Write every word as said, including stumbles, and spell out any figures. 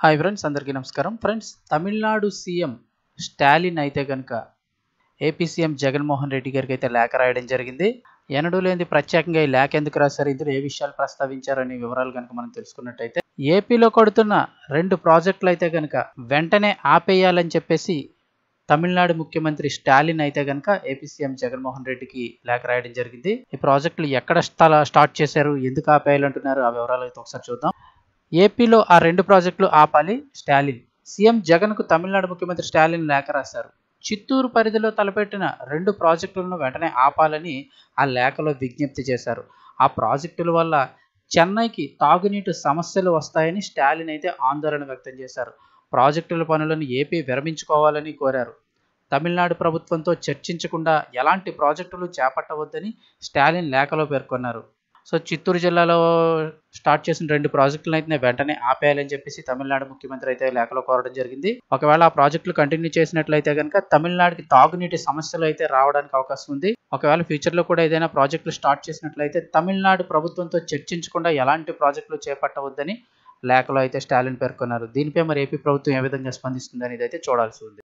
Hi friends, అందరికీ నమస్కారం. Friends, Tamil Nadu CM Stalin అయితే కనుక ఏపీ సీఎం జగన్మోహన్ రెడ్డి గారికి అయితే లేఖ రాయడం జరిగింది. ఎన్నడూ లేనిది ప్రత్యేకంగా ఈ లేఖ ఎందుకు రాశారు, ఇందులో ఏ విషయాలు ప్రస్తావించారనే వివరాలు కనుక మనం తెలుసుకున్నట్టయితే, ఏపీలో కొడుతున్న రెండు ప్రాజెక్టులు అయితే కనుక వెంటనే ఆపేయాలని చెప్పేసి తమిళనాడు ముఖ్యమంత్రి స్టాలిన్ అయితే కనుక ఏపీ సీఎం జగన్మోహన్ రెడ్డికి లేఖ రాయడం జరిగింది. ఈ ప్రాజెక్టులు ఎక్కడ స్టార్ట్ చేశారు, ఎందుకు ఆపేయాలంటున్నారు, ఆ వివరాలు అయితే ఒకసారి చూద్దాం. ఏపీలో ఆ రెండు ప్రాజెక్టులు ఆపాలి స్టాలిన్. సీఎం జగన్కు తమిళనాడు ముఖ్యమంత్రి స్టాలిన్ లేఖ రాశారు. చిత్తూరు పరిధిలో తలపెట్టిన రెండు ప్రాజెక్టులను వెంటనే ఆపాలని ఆ లేఖలో విజ్ఞప్తి చేశారు. ఆ ప్రాజెక్టుల వల్ల చెన్నైకి తాగునీటి సమస్యలు వస్తాయని స్టాలిన్ అయితే ఆందోళన వ్యక్తం చేశారు. ప్రాజెక్టుల పనులను ఏపీ విరమించుకోవాలని కోరారు. తమిళనాడు ప్రభుత్వంతో చర్చించకుండా ఎలాంటి ప్రాజెక్టులు చేపట్టవద్దని స్టాలిన్ లేఖలో పేర్కొన్నారు. సో చిత్తూరు జిల్లాలో స్టార్ట్ చేసిన రెండు ప్రాజెక్టులను అయితే వెంటనే ఆపేయాలని చెప్పేసి తమిళనాడు ముఖ్యమంత్రి అయితే లేఖలో కోరడం జరిగింది. ఒకవేళ ఆ ప్రాజెక్టులు కంటిన్యూ చేసినట్లయితే కనుక తమిళనాడుకి తాగునీటి సమస్యలు అయితే రావడానికి అవకాశం ఉంది. ఒకవేళ ఫ్యూచర్లో కూడా ఏదైనా ప్రాజెక్టులు స్టార్ట్ చేసినట్లయితే తమిళనాడు ప్రభుత్వంతో చర్చించకుండా ఎలాంటి ప్రాజెక్టులు చేపట్టవద్దని లేఖలో అయితే స్టాలిన్ పేర్కొన్నారు. దీనిపై మరి ఏపీ ప్రభుత్వం ఏ విధంగా స్పందిస్తుంది అనేది అయితే చూడాల్సి ఉంది.